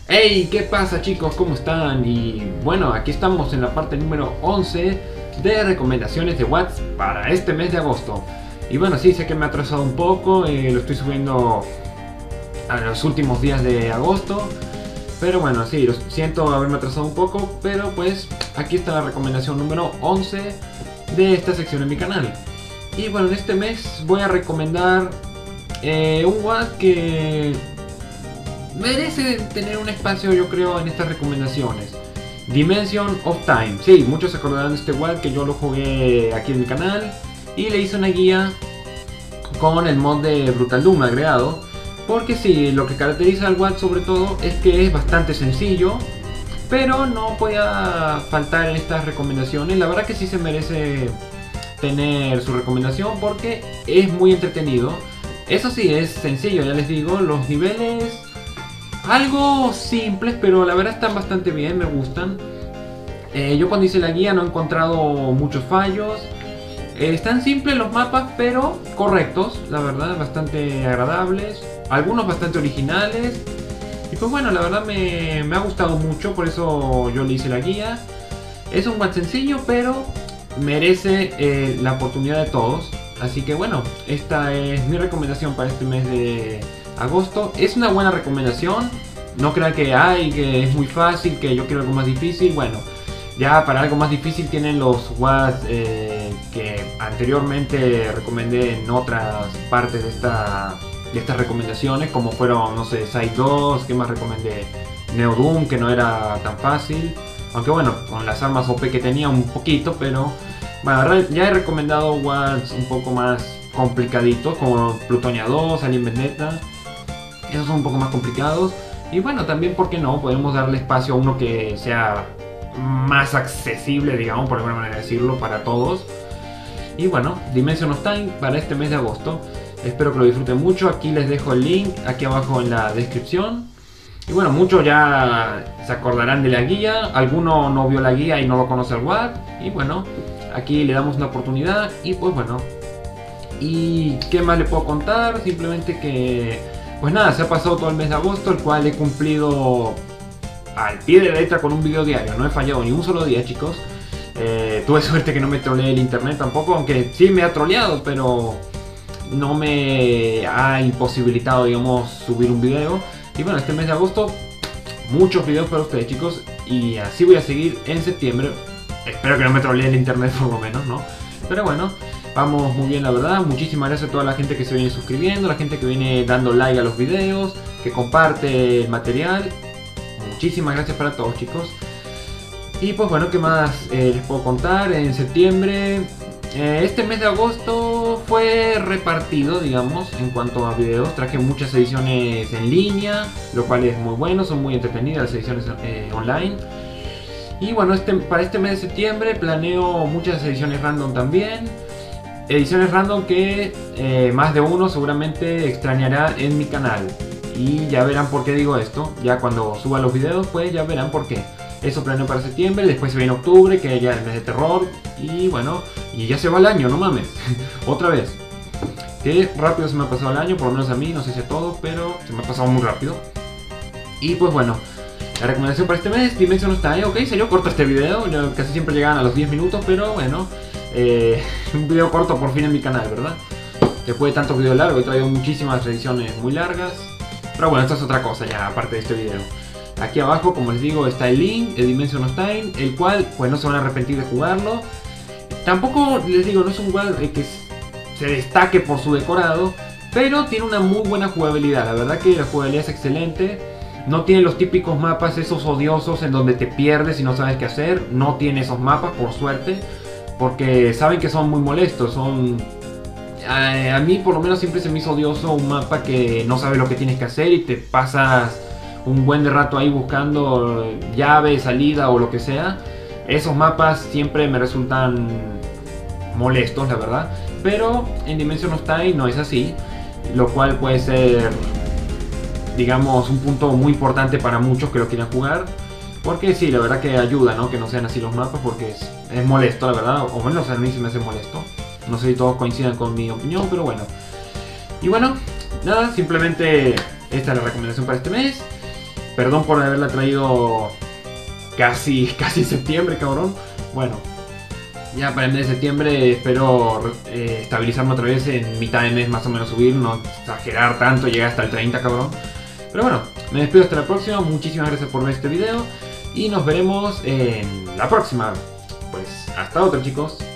Hey, ¿qué pasa chicos? ¿Cómo están? Y bueno, aquí estamos en la parte número 11 de recomendaciones de Watts para este mes de agosto. Y bueno, sí, sé que me ha atrasado un poco, lo estoy subiendo a los últimos días de agosto. Pero bueno, sí, lo siento haberme atrasado un poco, pero pues aquí está la recomendación número 11 de esta sección en mi canal. Y bueno, en este mes voy a recomendar un WAD que merece tener un espacio, yo creo, en estas recomendaciones. Dimension of Time. Sí, muchos se acordarán de este WAD que yo lo jugué aquí en mi canal y le hice una guía con el mod de Brutal Doom agregado. Porque sí, lo que caracteriza al WAD sobre todo es que es bastante sencillo, pero no podía faltar en estas recomendaciones. La verdad que sí se merece tener su recomendación porque es muy entretenido. Eso sí, es sencillo, ya les digo, los niveles algo simples, pero la verdad están bastante bien, me gustan. Yo cuando hice la guía no he encontrado muchos fallos. Están simples los mapas, pero correctos, la verdad, bastante agradables. Algunos bastante originales. Y pues bueno, la verdad me ha gustado mucho, por eso yo le hice la guía. Es un WAD sencillo, pero merece la oportunidad de todos. Así que bueno, esta es mi recomendación para este mes de agosto. Es una buena recomendación. No crean que que es muy fácil, que yo quiero algo más difícil. Bueno, ya para algo más difícil tienen los WADs que anteriormente recomendé en otras partes de estas recomendaciones, como fueron, no sé, Side 2, que más recomendé, Neo Doom, que no era tan fácil. Aunque bueno, con las armas OP que tenía un poquito, pero bueno, ya he recomendado WADs un poco más complicaditos, como Plutonia 2, Alien Vendetta. Esos son un poco más complicados. Y bueno, también, ¿por qué no? Podemos darle espacio a uno que sea más accesible, digamos, por alguna manera decirlo, para todos. Y bueno, Dimension of Time para este mes de agosto. Espero que lo disfruten mucho. Aquí les dejo el link, aquí abajo en la descripción. Y bueno, muchos ya se acordarán de la guía. Alguno no vio la guía y no lo conoce al WAD. Y bueno, aquí le damos una oportunidad. Y pues bueno. ¿Y qué más le puedo contar? Simplemente que pues nada, se ha pasado todo el mes de agosto, el cual he cumplido al pie de la letra con un video diario. No he fallado ni un solo día, chicos. Tuve suerte que no me troleé el internet tampoco, aunque sí me ha troleado, pero no me ha imposibilitado, digamos, subir un video. Y bueno, este mes de agosto, muchos videos para ustedes, chicos. Y así voy a seguir en septiembre. Espero que no me trolee el internet por lo menos, ¿no? Pero bueno, vamos muy bien, la verdad. Muchísimas gracias a toda la gente que se viene suscribiendo, la gente que viene dando like a los videos, que comparte el material. Muchísimas gracias para todos, chicos. Y pues bueno, ¿qué más les puedo contar? En septiembre, este mes de agosto fue repartido, digamos, en cuanto a videos. Traje muchas ediciones en línea, lo cual es muy bueno, son muy entretenidas las ediciones online. Y bueno, para este mes de septiembre planeo muchas ediciones random también. Ediciones random que más de uno seguramente extrañará en mi canal. Y ya verán por qué digo esto. Ya cuando suba los videos, pues ya verán por qué. Eso planeo para septiembre, después se viene octubre, que ya es el mes de terror. Y bueno, y ya se va el año, no mames. Otra vez. Que rápido se me ha pasado el año, por lo menos a mí, no sé si a todos, pero se me ha pasado muy rápido. Y pues bueno, la recomendación para este mes, Dimension of Time. Ok, salió corto este video, yo casi siempre llegaban a los 10 minutos, pero bueno. Un video corto por fin en mi canal, ¿verdad? Después de tantos videos largos, he traído muchísimas ediciones muy largas. Pero bueno, esto es otra cosa ya, aparte de este video. Aquí abajo, como les digo, está el link de Dimension of Time, el cual pues no se van a arrepentir de jugarlo. Tampoco, les digo, no es un juego que se destaque por su decorado, pero tiene una muy buena jugabilidad. La verdad que la jugabilidad es excelente. No tiene los típicos mapas esos odiosos en donde te pierdes y no sabes qué hacer. No tiene esos mapas, por suerte, porque saben que son muy molestos. A mí por lo menos siempre se me hizo odioso un mapa que no sabes lo que tienes que hacer y te pasas un buen de rato ahí buscando llave, salida o lo que sea. Esos mapas siempre me resultan molestos, la verdad. Pero en Dimension of Time no es así, lo cual puede ser, digamos, un punto muy importante para muchos que lo quieran jugar. Porque sí, la verdad que ayuda, ¿no? Que no sean así los mapas, porque es molesto, la verdad. O menos a mí se me hace molesto. No sé si todos coincidan con mi opinión, pero bueno. Y bueno, nada, simplemente esta es la recomendación para este mes. Perdón por haberla traído casi septiembre, cabrón. Bueno, ya para el mes de septiembre espero estabilizarme otra vez en mitad de mes, más o menos subir, no exagerar tanto, llegar hasta el 30, cabrón. Pero bueno, me despido hasta la próxima, muchísimas gracias por ver este video y nos veremos en la próxima. Pues hasta otra, chicos.